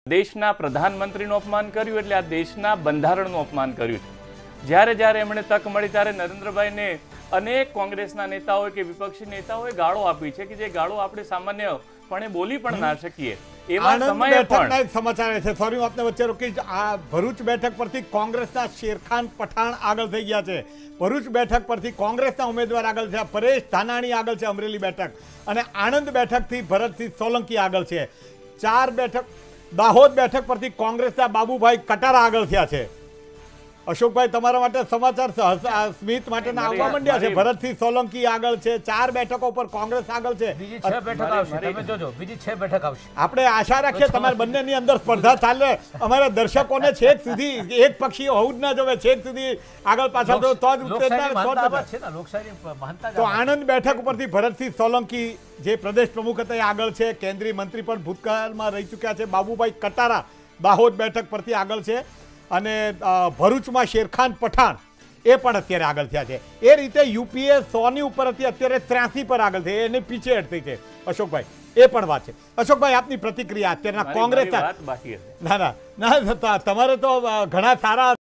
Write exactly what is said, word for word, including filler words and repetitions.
દેશના પ્રધાનમંત્રીનું અપમાન કર્યું એટલે આ દેશના બંધારણનું અપમાન કર્યું છે। જ્યારે જ્યારે એમણે તક મળી ત્યારે નરેન્દ્રભાઈને અનેક કોંગ્રેસના નેતાઓએ કે વિપક્ષી નેતાઓએ ગાળો આપી છે કે જે ગાળો આપણે સામાન્યપણે બોલી પણ ના શકીએ। એવા સમયે પણ સમાચાર છે, સોરી હું આપને વચ્ચે રોકી, આ ભરૂચ બેઠક પરથી કોંગ્રેસના શેરખાન પઠાણ આગળ થઈ ગયા છે। ભરૂચ બેઠક પરથી કોંગ્રેસના ઉમેદવાર આગળ છે, પરેશ ધાનાણી આગળ છે અમરેલી બેઠક, અને આણંદ બેઠકથી ભરતસિંહ સોલંકી આગળ છે। ચાર બેઠક દાહોદ બેઠક પરથી કોંગ્રેસના બાબુભાઈ કટારા આગળ થયા છે। અશોકભાઈ તમારા માટે સમાચાર સ્મિત માટેના આવવા માંડ્યા છે। ભરતસિંહ સોલંકી આગળ છે, ચાર બેઠકો પર કોંગ્રેસ આગળ છે, બીજી છ બેઠક આવશે, તમે જોજો બીજી છ બેઠક આવશે। આપણે આશા રાખીએ તમારે બંનેની અંદર સ્પર્ધા ચાલે, અમારા દર્શકોને છેક સુધી એક પક્ષી હોવું જ ના જોવે, છેક સુધી આગળ પાછળ તો જ ઉત્તેજના। તો આણંદ બેઠક ઉપરથી ભરતસિંહ સોલંકી જે પ્રદેશ પ્રમુખ હતા એ આગળ છે, કેન્દ્રીય મંત્રી પણ ભૂતકાળમાં રહી ચૂક્યા છે। બાબુભાઈ કટારા દાહોદ બેઠક પરથી આગળ છે, અને ભરૂચમાં શેરખાન પઠાણ એ પણ અત્યારે આગળ થયા છે। એ રીતે યુપીએ સોની ઉપર હતી, અત્યારે ત્ર્યાસી પર આગળ થઈ, એની પીછે હટતી છે અશોકભાઈ, એ પણ વાત છે। અશોકભાઈ આપની પ્રતિક્રિયા અત્યારના કોંગ્રેસ, બાકી ના ના ના તમારે તો ઘણા સારા